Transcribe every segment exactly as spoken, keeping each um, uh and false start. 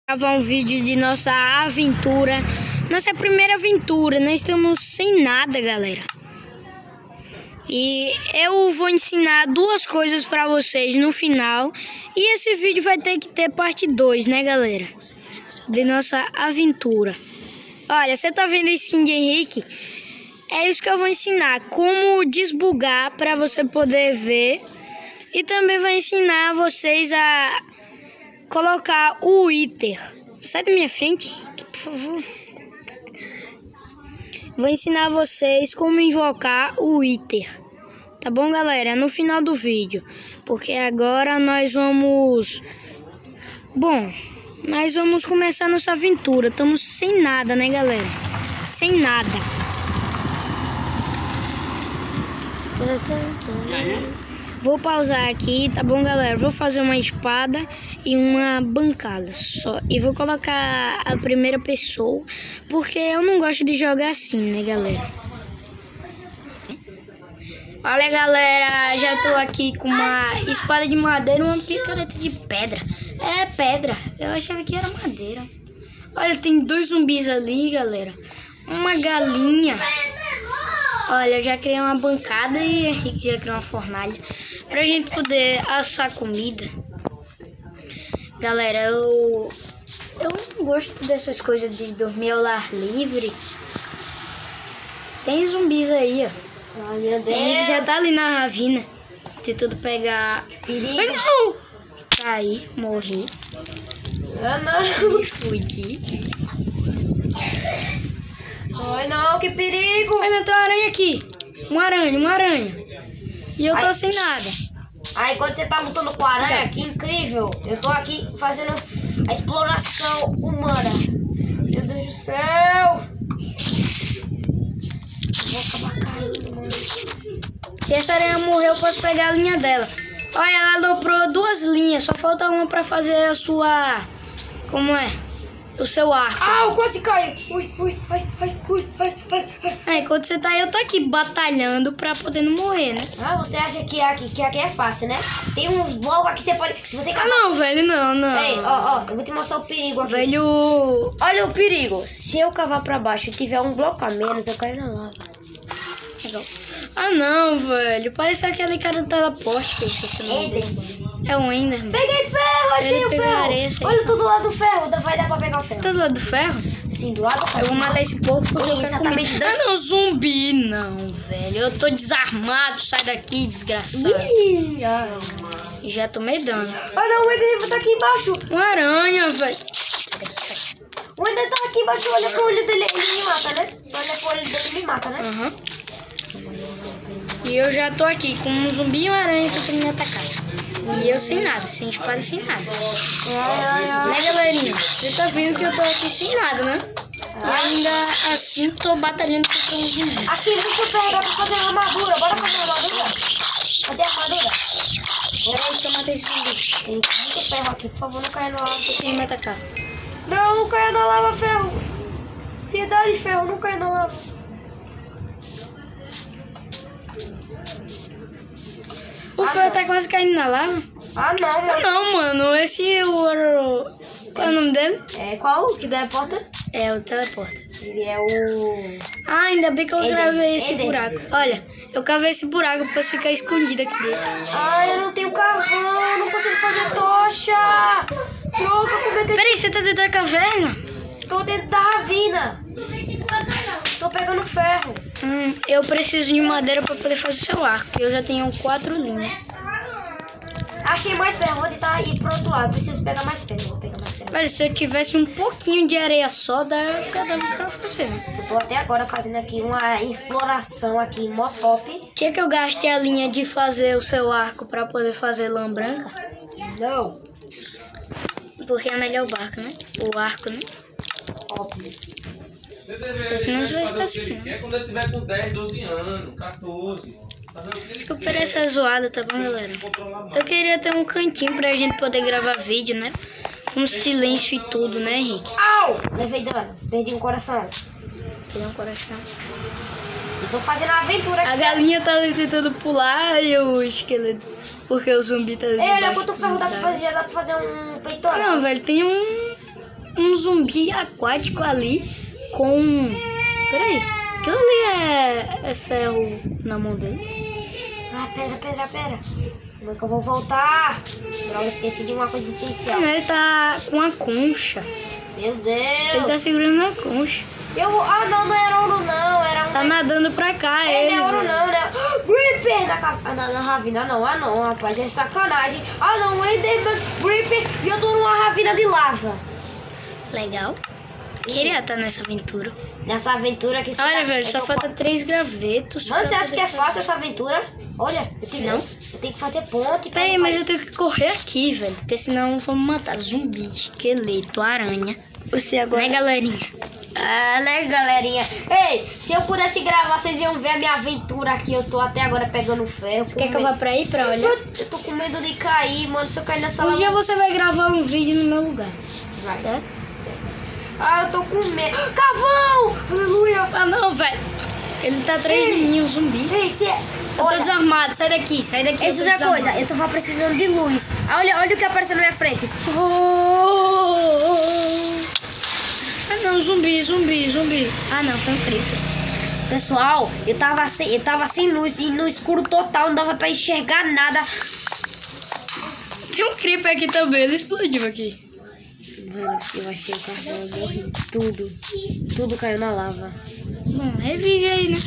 Gravar um vídeo de nossa aventura. Nossa primeira aventura. Nós estamos sem nada, galera. E eu vou ensinar duas coisas pra vocês no final. E esse vídeo vai ter que ter parte dois, né, galera? De nossa aventura. Olha, você tá vendo a skin de Henrique? É isso que eu vou ensinar. Como desbugar pra você poder ver. E também vou ensinar vocês a colocar o Wither. Sai da minha frente, por favor. Vou ensinar vocês como invocar o Wither. Tá bom, galera? No final do vídeo. Porque agora nós vamos... Bom, nós vamos começar nossa aventura. Estamos sem nada, né, galera? Sem nada. Vou pausar aqui, tá bom, galera? Vou fazer uma espada e uma bancada só. E vou colocar a primeira pessoa, porque eu não gosto de jogar assim, né, galera? Olha, galera, já tô aqui com uma espada de madeira e uma picareta de pedra. É pedra, eu achava que era madeira. Olha, tem dois zumbis ali, galera. Uma galinha. Olha, eu já criei uma bancada e Henrique já criou uma fornalha pra gente poder assar comida. Galera, eu eu não gosto dessas coisas de dormir ao ar livre. Tem zumbis aí, ó. Ai, meu Deus. Henrique já tá ali na ravina, tentando pegar Perigo. Ai, não! Caí, morri. Ah, não. Me fudi. Ai, não, que perigo. Olha, tem uma aranha aqui. Uma aranha, uma aranha. E eu tô Ai. sem nada. Aí, quando você tá lutando com a aranha, que incrível. Eu tô aqui fazendo a exploração humana. Meu Deus do céu. Eu vou acabar caindo, mano. Se essa aranha morrer, eu posso pegar a linha dela. Olha, ela dobrou duas linhas. Só falta uma pra fazer a sua... Como é? O seu arco. Ah, eu quase caí. Ui, ui, ai, ai, ui, ai, ai, ai. É, enquanto você tá aí, eu tô aqui batalhando pra poder não morrer, né? Ah, você acha que aqui, que aqui é fácil, né? Tem uns blocos aqui que você pode... Se você Ah, não, velho, não, não. Ei, ó, ó, eu vou te mostrar o perigo aqui. Velho... Olha o perigo. Se eu cavar pra baixo e tiver um bloco a menos, eu caio na lava. Legal. Ah, não, velho. Parece aquele cara do teleporte que eu esqueci o nome dele. É o Enderman. Peguei ferro, achei Ele o pegou ferro. areia, sei. Olha tudo do lado do ferro, vai dar pra pegar o Você ferro. tá do lado do ferro? Sim, do lado do ferro. Eu vou matar esse porco porque eu quero Exatamente, comer. dois- Ah, não, zumbi não, velho. Eu tô desarmado. Sai daqui, desgraçado. Ih, ai. E já tomei dano. Ah, não, o Ender tá aqui embaixo. Uma aranha, velho. O Ender tá aqui embaixo, olha pro olho dele, ele me mata, né? Se olha pro olho dele, ele me mata, né? Aham. E eu já tô aqui com um zumbi e uma aranha tentando me atacar. E eu sem nada, sem espada e sem nada. Ai, ai, ai. Né, galerinha? Você tá vendo que eu tô aqui sem nada, né? E ainda assim tô batalhando contra um zumbi. Achei muito ferro, dá pra fazer uma armadura. Bora fazer uma armadura. Fazer armadura. Peraí que eu matei esse zumbi. Tem muito ferro aqui, por favor, não caia na lava. Deixa ele me atacar. Não, não caia na lava, ferro. Piedade, ferro, não caia na lava. O Ah, ferro não. tá quase caindo na lava. Ah, não, Ah, mano. não, mano. Esse o... Qual é o nome dele? É, qual que dá a porta? É o teleporta. Ele é o... Ah, ainda bem que eu Eden, gravei esse Eden. buraco. Olha, eu cavei esse buraco pra ficar escondido aqui dentro. Ai, eu não tenho carvão, eu não consigo fazer tocha. Pronto, como é que eu... Peraí, você tá dentro da caverna? Tô dentro da ravina. Tô pegando ferro. Hum, eu preciso de madeira pra poder fazer seu arco. Eu já tenho quatro linhas. Achei mais ferro, vou tentar ir pro outro lado. Preciso pegar mais ferro, vou pegar mais ferro. Velho, se eu tivesse um pouquinho de areia só, dá dava pra fazer. Eu tô até agora fazendo aqui uma exploração aqui, mó top. Quer que eu gaste a linha de fazer o seu arco pra poder fazer lã branca? Não. Porque é melhor o barco, né? O arco, né? Óbvio. Você deveria Senão já fazer tá o que ele assim. quer quando ele tiver com dez, doze anos, quatorze. Fazer o que ele Desculpa por essa zoada, tá bom, galera? Eu queria ter um cantinho pra gente poder gravar vídeo, né? Com silêncio e tudo, né, Henrique? Au! Levei dano, perdi um coração. Tem um coração. Eu tô fazendo a aventura aqui. A galinha tá ali tentando pular e o esqueleto. Porque o zumbi tá ali. Ei, olha debaixo quanto do ferro dá pra lugar. fazer, já dá pra fazer um peitoral. Não, velho, tem um. um zumbi aquático ali com... Peraí, aquilo ali é, é ferro na mão dele. Ah, pera, pera, pera. Como é que eu vou voltar? Droga, eu esqueci de uma coisa essencial. Ele tá com a concha. Meu Deus. Ele tá segurando a concha. Eu... Ah, não, não era ouro não. Era um... Tá nadando pra cá, É, ele. não é ouro velho. não, né? Gripper na, cap... na, na ravina. Não, ah não, rapaz. É sacanagem. Ah não, Enderman, Gripper. E eu tô numa ravina de lava. Legal. Queria estar nessa aventura. Nessa aventura que... Olha, velho, eu só tô- falta três gravetos. Mano, pra você acha poder que é fazer. fácil essa aventura? Olha, eu tenho, Não. eu tenho que fazer ponte. pra- Peraí, mas eu tenho que correr aqui, velho. Porque senão vamos matar zumbi, esqueleto, aranha. Você agora... Né, galerinha? Ah, né, galerinha? Ei, se eu pudesse gravar, vocês iam ver a minha aventura aqui. Eu tô até agora pegando ferro. Você quer que eu vá pra aí pra olhar? Eu, eu tô com medo de cair, mano. Se eu cair nessa Um lava... dia você vai gravar um vídeo no meu lugar, Vai. certo? Ah, eu tô com medo. Cavão! Aleluia! Ah, não, velho. Ele tá atrás de mim, um zumbi. Ei, se... Eu tô Olha, desarmado, sai daqui, sai daqui. eu essa tô é a desarmado. coisa. Eu tava precisando de luz. Ah, Olha, olha o que apareceu na minha frente. Ah, não, zumbi, zumbi, zumbi. Ah, não, foi um creeper. Pessoal, eu tava, sem, eu tava sem luz e no escuro total. Não dava pra enxergar nada. Tem um creeper aqui também, ele explodiu aqui. Mano, eu achei o carvão, eu morri. Tudo. Tudo caiu na lava. Bom, revive aí, né?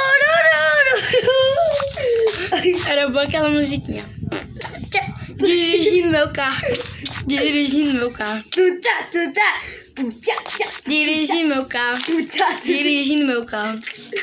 Era boa aquela musiquinha. Dirigindo meu carro. Dirigindo meu carro. Tutá, tutá, tutá, tutá, Dirigindo meu carro. tutá, tutá. Dirigindo meu carro.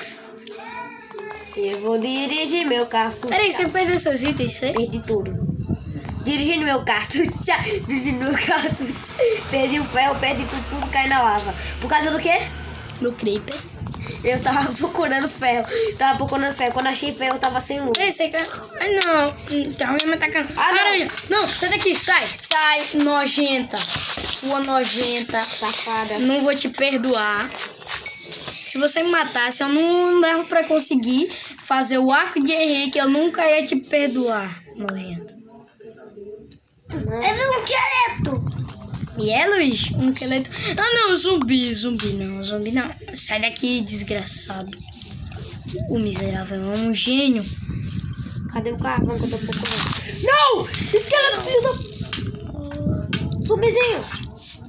Eu vou dirigir meu carro. Peraí, você perdeu seus itens, sei? Perdi tudo. Dirigindo meu carro. Tutá, dirigindo meu carro. Tutá. Perdi o ferro, perdi tudo, tudo caiu na lava. Por causa do quê? No creeper. Eu tava procurando ferro. Tava procurando ferro. Quando achei ferro, eu tava sem luz. Ei, você quer... Ai, não. Então, alguém me atacando. Ah, não. Aranha. Não, sai daqui, sai. Sai, nojenta. Sua nojenta. Safada. Não vou te perdoar. Se você me matasse, eu não dava pra conseguir fazer o arco de Henrique. Eu nunca ia te perdoar, nojenta. Eu vi um esqueleto. E é, Luiz? Um esqueleto. Ah, não, zumbi, zumbi não, zumbi não. Sai daqui, desgraçado. O miserável é um gênio. Cadê o carvão que eu tô procurando? Não! Esqueleto, filho da... Zumbizinho.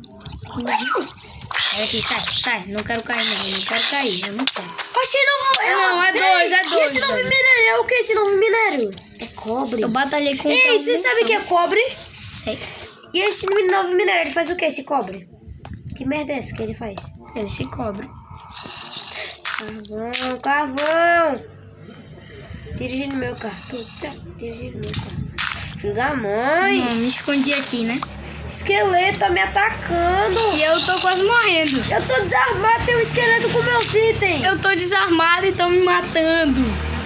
Sai daqui, sai, sai. Não quero cair, não. Eu não quero cair, eu não quero. Achei novo... Não, é dois, é E dois, esse novo velho. minério? É o que esse novo minério? É cobre. Eu batalhei com Ei, você sabe o que é cobre? Sei. E esse novo minério, ele faz o que, esse cobre? Que merda é essa que ele faz? Ele se cobre. Carvão, carvão. Dirigindo meu carro. Tchau, dirigindo meu carro. Filho da mãe. Não, me escondi aqui, né? Esqueleto tá me atacando. E eu tô quase morrendo. Eu tô desarmado, tem um esqueleto com meus itens. Eu tô desarmado e tão me matando.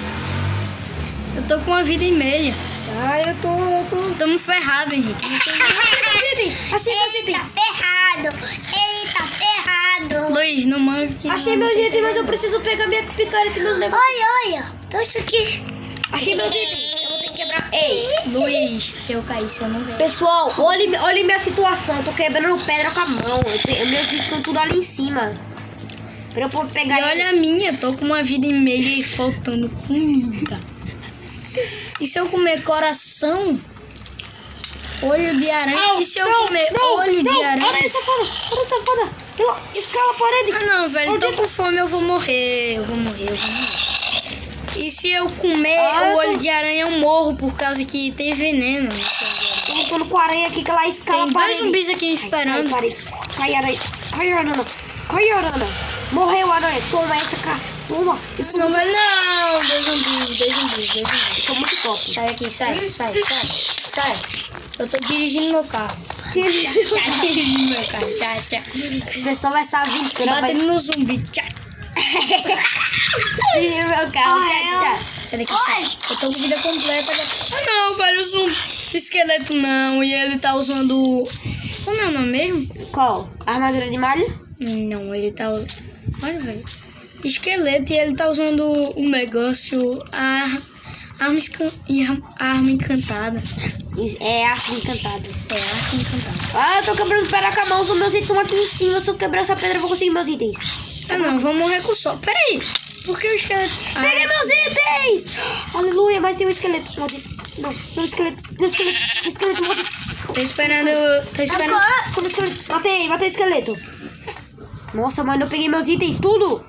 Eu tô com uma vida e meia. Ai, eu tô, eu tô... Tamo ferrado, Henrique. Achei meus itens, achei meus Ele tá itens. ferrado! Ele tá ferrado! Luiz, não manda que Achei não, meus você itens, mas eu tem- preciso pegar minha picareta e meus negócios. Olha, olha! Deixa aqui! Achei meus itens, eu vou ter que quebrar. Ei, Luiz, se eu cair, se eu não ganho. pessoal, olhe, olhe minha situação. Eu tô quebrando pedra com a mão. Eu te, meus itens estão tudo ali em cima. Pra eu poder pegar E olha a eles. minha, tô com uma vida e meia e faltando comida. E se eu comer coração, olho de aranha? E se eu comer olho de aranha? Olha safada, olha safada. Ela escala a parede. Ah não, velho, Onde tô é que- com fome, eu vou morrer, eu vou morrer, eu vou morrer. E se eu comer Ah, o eu olho tô- de aranha, eu morro por causa que tem veneno. Tô lutando com a aranha aqui que ela escala Tem a parede. dois zumbis aqui me Cai, esperando. Cai, cai, aranha. Cai, aranha. Cai, aranha. Morreu, aranha. Toma essa, cara. Toma. Eu sou, Não, muito, mas não, dois zumbis, dois zumbis, dois zumbis. eu sou muito top. Sai aqui, sai, sai, sai, sai. Eu tô dirigindo meu carro. Dirigindo Dirigindo meu carro, tchau, tchau. O pessoal vai essa aventura. Vai... Batendo no zumbi, tchau. Dirigindo meu carro. Tchau, tchau. Sai daqui, sai. Eu tô com vida completa. Ah não, velho, o zumbi. Esqueleto não, e ele tá usando... Como é o nome mesmo? Qual? Armadura de malha? Não, ele tá... Olha, velho. Esqueleto, e ele tá usando um negócio... A, Arma, escan... e arma, arma encantada. É arco encantado. É arco encantado. Ah, eu tô quebrando pedra com a mão. Os meus itens estão aqui em cima. Se eu quebrar essa pedra, eu vou conseguir meus itens. Ah, não. Vou morrer com o sol. Pera aí. Por que o esqueleto... Ah, Peguei meus itens! Aleluia, mas tem um esqueleto. Maldito. Não, tem um esqueleto. Tem um esqueleto. Esqueleto maldito. tô esperando... Tô esperando... Como esqueleto? Matei, matei o esqueleto. Nossa, mano, eu peguei meus itens, tudo.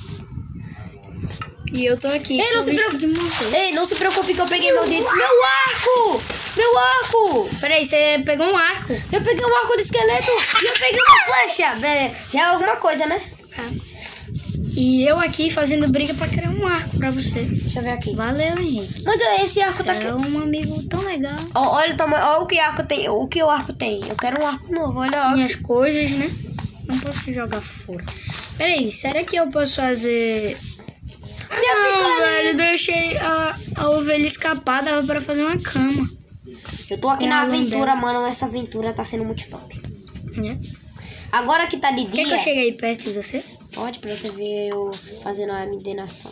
E eu tô aqui. Ei, não com se risco preocupe. de morrer. Ei, não se preocupe que eu peguei meus itens. Meu arco! Meu arco! Pera aí, você pegou um arco. Eu peguei um arco de esqueleto e eu peguei uma flecha. É, já é alguma coisa, né? E eu aqui fazendo briga pra criar um arco pra você. Deixa eu ver aqui. Valeu, Henrique. Mas é, esse arco Você tá aqui. é um amigo tão legal. Ó, olha o tamanho, olha o que arco tem, o que o arco tem. Eu quero um arco novo, olha. Ó. Minhas coisas, né? Não posso jogar fora. Pera aí, será que eu posso fazer... Minha Não, picareta. velho, deixei a, a ovelha escapar, dava pra fazer uma cama. Eu tô aqui Com na a aventura, mano. Essa aventura tá sendo muito top. Né? Agora que tá de Quer dia. que eu chegue aí perto de você? Pode, pra você ver eu fazendo a mineração.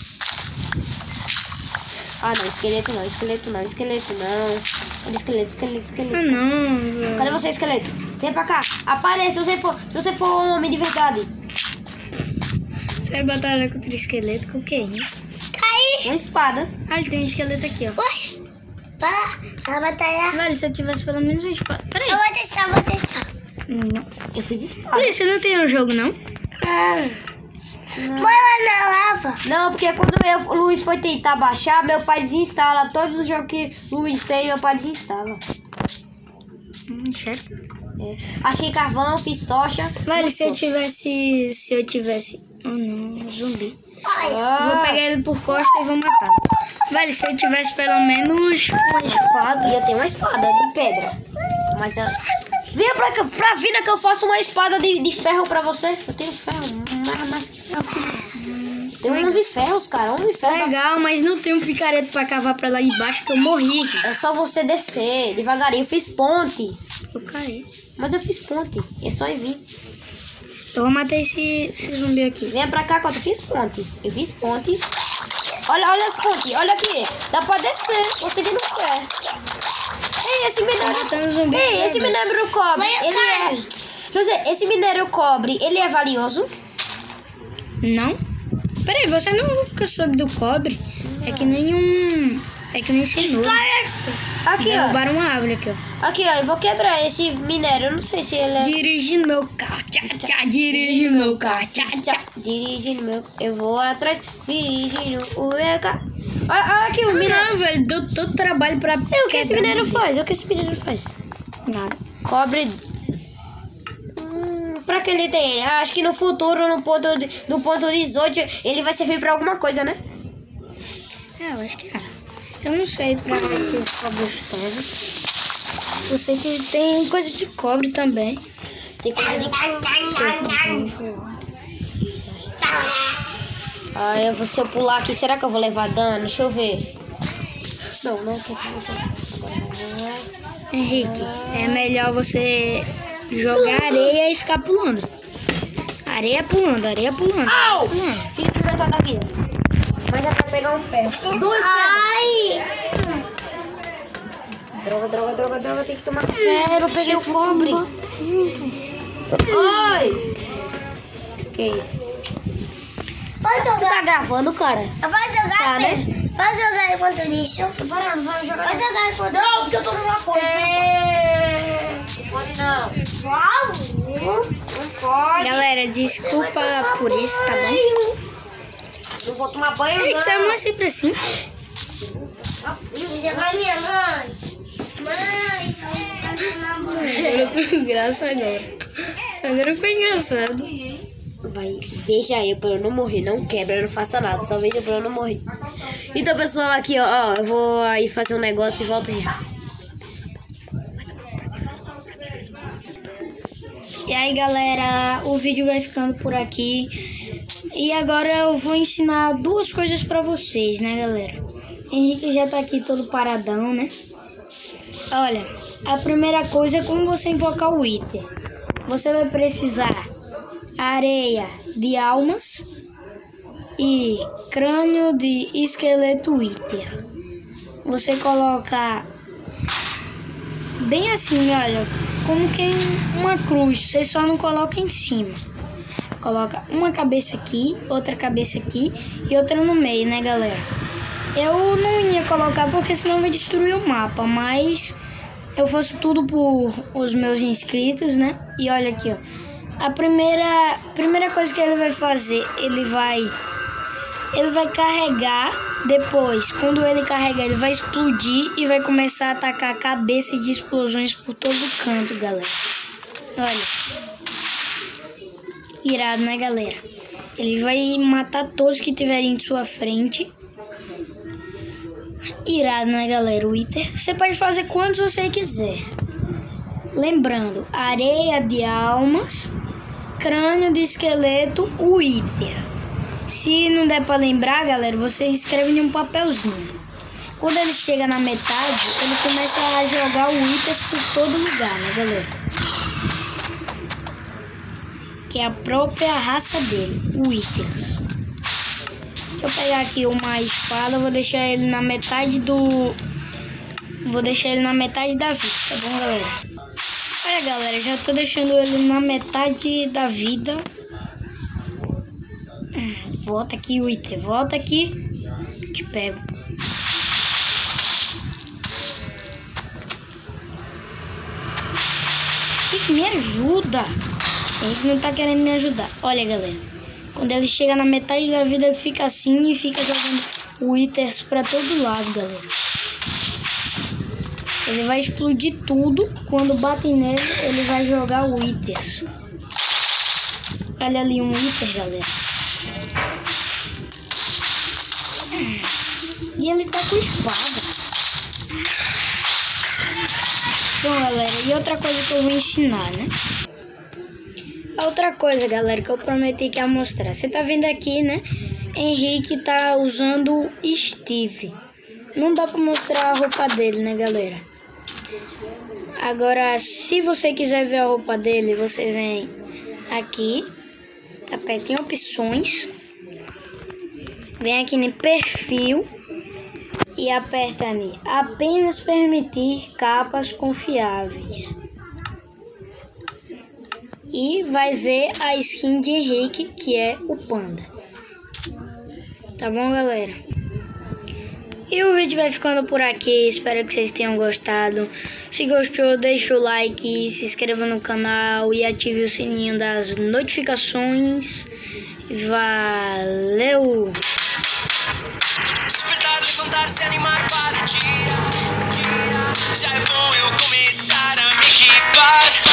Ah, não, esqueleto não, esqueleto não, esqueleto não. Cadê esqueleto, esqueleto, esqueleto? Ah, não, velho. Cadê você, esqueleto? Vem pra cá. Aparece se você for, se você for um homem de verdade. Você vai batalhar contra o esqueleto com quem? Caí. Uma espada. Ah, ele tem um esqueleto aqui, ó. Ui. Para. Vai batalhar. Velho, se eu tivesse pelo menos uma espada... Pera aí. Eu vou testar, vou testar. Não. Eu fiz espada. Ih, você não tem um jogo, não? Põe lá na lava. Não, porque quando eu, o Luiz foi tentar baixar, meu pai desinstala. Todos os jogos que o Luiz tem, meu pai desinstala. Hum, certo. É. Achei carvão, fiz tocha. Velho, se eu tivesse... Se eu tivesse... Oh, não, zumbi. Ah, Vou pegar ele por costa e vou matá-lo. Velho, se eu tivesse pelo menos uma espada... E eu tenho uma espada de pedra. Mas eu... Venha pra, cá, pra vida que eu faço uma espada de, de ferro pra você. Eu tenho ferro, mais, mais que ferro. Tem onze ferros, cara, onze ferros. Legal, mas não tem um picareta pra cavar pra lá embaixo que eu morri. É só você descer devagarinho. Eu fiz ponte. Eu caí. Mas eu fiz ponte. É só ir vir. Eu vou matar esse, esse zumbi aqui. Venha pra cá, que eu fiz ponte. Eu fiz ponte. Olha, olha as pontes. Olha aqui. Dá pra descer. Você que não quer. Ei, esse matando minério... zumbi. Ei, esse minério cobre, ele é... Deixa eu dizer, esse minério cobre, ele é valioso? Não? Peraí, você não nunca soube do cobre? É que nem um... É que nem cenoura. Aqui, ó. Derrubaram uma árvore aqui, ó. Aqui, ó. Eu vou quebrar esse minério. Eu não sei se ele é... Dirigindo meu carro, tchá, tchá, dirigindo meu carro, tchá, tchá. Dirigindo meu... Eu vou atrás, dirigindo o meu carro. Olha, olha aqui o minério. Não, velho, deu todo trabalho pra... E o que esse quebrar minério meu faz? O que esse minério faz? Nada. Cobre... Hum, pra que ele tem? Acho que no futuro, no ponto, de, no ponto dezoito, ele vai servir pra alguma coisa, né? É, eu acho que é. Eu não sei pra que esse cobre serve. Eu sei que tem coisa de cobre também. Tem coisa de... Ah, eu vou, se eu pular aqui, será que eu vou levar dano? Deixa eu ver. Não, não. Tô... Henrique, é melhor você jogar areia e ficar pulando. Areia pulando, areia pulando. Au! Pulando. Fica de verdade da vida. Mas é pra pegar um ferro. Dois ferros. Ai. Droga, droga, droga, droga. Tem que tomar ferro. Eu peguei o cobre. Oi! Ok. Pode Você jogar. tá gravando, cara? Pode jogar, Tá, né? Pedro. Pode jogar enquanto lixo. Para, não vai jogar. Pode jogar enquanto... Não, porque eu tô numa coisa. Não pode não. Uau. Não pode. Galera, desculpa por isso, tá bom? Não vou tomar banho, Ei, não. você é sempre assim. Jogar minha mãe. Mãe. Agora foi engraçado agora. Agora foi engraçado. Vai, veja eu pra eu não morrer. Não quebra, eu não faça nada. Só veja pra eu não morrer. Então, pessoal, aqui, ó, ó. Eu vou aí fazer um negócio e volto já. E aí, galera, o vídeo vai ficando por aqui. E agora eu vou ensinar duas coisas pra vocês, né, galera? Henrique já tá aqui todo paradão, né? Olha, a primeira coisa é como você invocar o Wither. Você vai precisar areia de almas e crânio de esqueleto Wither. você coloca bem assim, olha, como quem uma cruz, você só não coloca em cima. Coloca uma cabeça aqui, outra cabeça aqui e outra no meio, né, galera? Eu não ia colocar porque senão vai destruir o mapa, mas eu faço tudo por os meus inscritos, né? E olha aqui, ó. A primeira, primeira coisa que ele vai fazer, ele vai, ele vai carregar. Depois, quando ele carregar, ele vai explodir e vai começar a atacar a cabeça de explosões por todo o canto, galera. Olha. Irado, né, galera? Ele vai matar todos que tiverem em sua frente. Irado, né, galera? O Wither. Você pode fazer quantos você quiser. Lembrando, areia de almas, crânio de esqueleto, Wither. Se não der pra lembrar, galera, você escreve em um papelzinho. Quando ele chega na metade, ele começa a jogar o Withers por todo lugar, né, galera? Que é a própria raça dele, o Withers. Deixa eu pegar aqui uma espada, vou deixar ele na metade do... Vou deixar ele na metade da vida, tá bom, galera? Olha, galera, já tô deixando ele na metade da vida. Volta aqui, Wither, volta aqui. Te pego. E me ajuda. Ele não tá querendo me ajudar. Olha, galera. Quando ele chega na metade da vida, ele fica assim e fica jogando Withers pra todo lado, galera. Ele vai explodir tudo. Quando batem nele, ele vai jogar Withers. Olha ali um Wither, galera. E ele tá com espada. Bom, galera, e outra coisa que eu vou ensinar, né? A outra coisa, galera, que eu prometi que ia mostrar. Você tá vendo aqui, né? Henrique tá usando Steve. Não dá pra mostrar a roupa dele, né, galera? Agora, se você quiser ver a roupa dele, você vem aqui, aperta em opções, vem aqui no perfil e aperta ali, apenas permitir capas confiáveis. E vai ver a skin de Henrique, que é o panda. Tá bom, galera? E o vídeo vai ficando por aqui. Espero que vocês tenham gostado. Se gostou, deixa o like, se inscreva no canal e ative o sininho das notificações. Valeu! Despertar, levantar, se animar para o dia. Já é bom eu começar a me equipar.